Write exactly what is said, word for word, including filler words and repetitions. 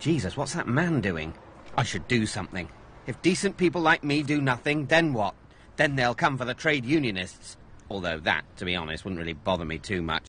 Jesus, what's that man doing? I should do something. If decent people like me do nothing, then what? Then they'll come for the trade unionists. Although that, to be honest, wouldn't really bother me too much.